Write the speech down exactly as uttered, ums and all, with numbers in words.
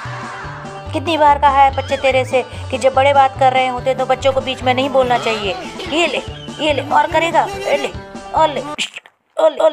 कितनी बार कहा है बच्चे तेरे से कि जब बड़े बात कर रहे होते तो बच्चों को बीच में नहीं बोलना चाहिए। ये ले ये ले और करेगा, ये ले और ले और ले।